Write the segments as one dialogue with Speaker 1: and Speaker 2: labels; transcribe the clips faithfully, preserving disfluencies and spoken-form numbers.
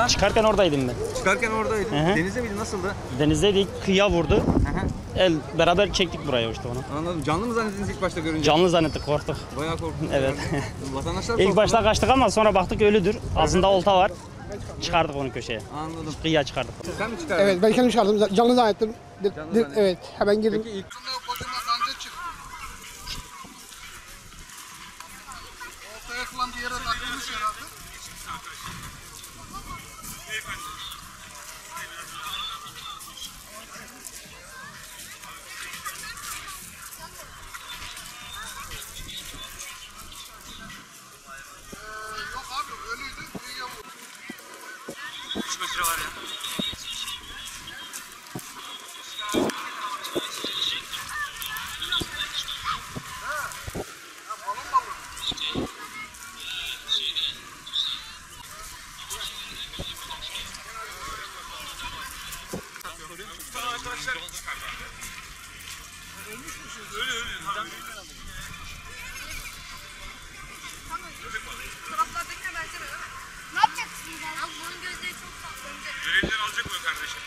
Speaker 1: Ha?
Speaker 2: Çıkarken oradaydım ben.
Speaker 1: Çıkarken oradaydın.
Speaker 2: Hı hı.
Speaker 1: Denizde miydin? Nasıldı?
Speaker 2: Denizdeydik, kıyıya vurdu.
Speaker 1: Hı hı.
Speaker 2: El beraber çektik buraya işte onu.
Speaker 1: Anladım. Canlı mı zannettiniz ilk başta görünce?
Speaker 2: Canlı zannettik, korktuk.
Speaker 1: Bayağı korktunuz.
Speaker 2: Evet.
Speaker 1: Yani. Vatandaşlar
Speaker 2: İlk
Speaker 1: korktular.
Speaker 2: başta kaçtık ama sonra baktık ölüdür. Ağzında olta var. Çıkardık onu köşeye.
Speaker 1: Anladım.
Speaker 2: Kıyıya çıkardık.
Speaker 1: Sen mi çıkardın?
Speaker 3: Evet, ben kendim çıkardım. Canlı zannettim. Di-
Speaker 1: Canlı
Speaker 3: di-
Speaker 1: zannettim.
Speaker 3: evet, hemen girdim.
Speaker 1: Peki ilk...
Speaker 4: Kocaman kanca çıktı. Ortaya falan bir yere takılmış herhalde. Ee, yok abi ölüydü. Kıyıya vurdu.
Speaker 1: üç metre var ya.
Speaker 5: Taraflardakine benzemiyor değil mi? Ne yapacaksınız abi? Abi bunun gözleri çok tatlı.
Speaker 6: Görevliler alacak mı kardeşim?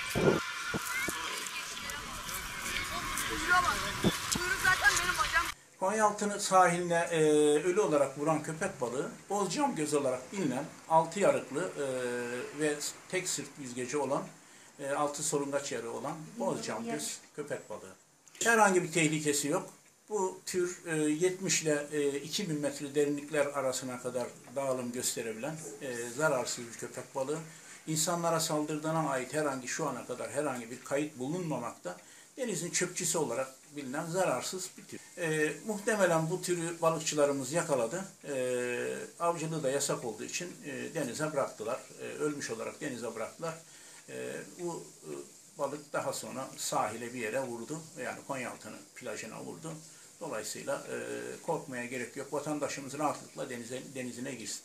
Speaker 5: Kuyruğa bak. Kuyruğu zaten benim bacağım.
Speaker 7: Konyaaltı sahiline e, ölü olarak vuran köpek balığı, bozcam göz olarak bilinen altı yarıklı e, ve tek sırt yüzgeci olan, e, altı solungaç yarı olan bozcam göz köpek balığı. Herhangi bir tehlikesi yok. Bu tür e, yetmiş ile e, iki bin metre derinlikler arasına kadar dağılım gösterebilen e, zararsız bir köpek balığı. İnsanlara saldırdığına ait herhangi şu ana kadar herhangi bir kayıt bulunmamakta. Denizin çöpçüsü olarak bilinen zararsız bir tür. E, muhtemelen bu türü balıkçılarımız yakaladı. E, avcılığı da yasak olduğu için e, denize bıraktılar. E, ölmüş olarak denize bıraktılar. E, bu e, balık daha sonra sahile bir yere vurdu. Yani Konyaaltı'nın plajına vurdu. Dolayısıyla e, korkmaya gerek yok. Vatandaşımız rahatlıkla denize, denizine girsin.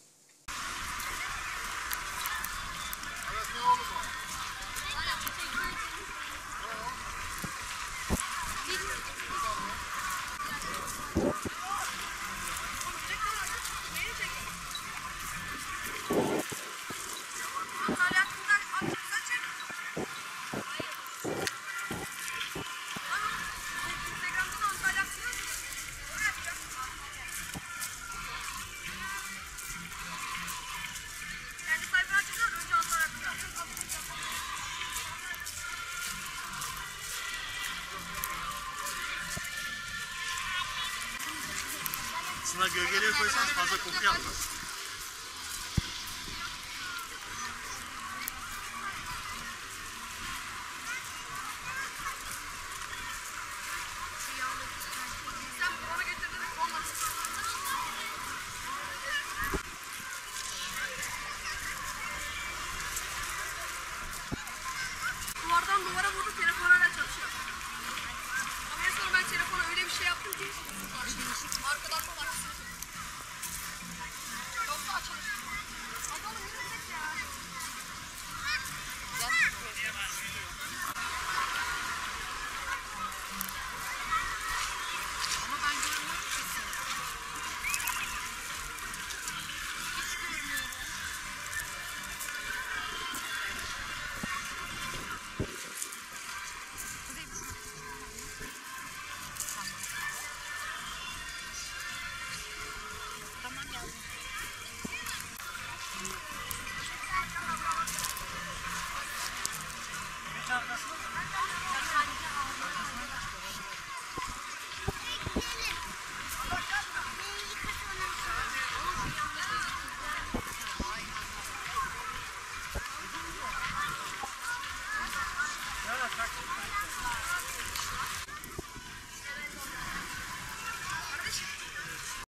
Speaker 6: Aslında gölgeliğe koysanız fazla koku yapmaz.
Speaker 5: Sen bana getirdin mi? Olmaz. Duvardan duvara vurdu, telefon hala çalışıyor. Ama en son ben telefona öyle bir şey yaptım ki arkadan da var. Yoksa açılır. Adamı yürüyecek ya.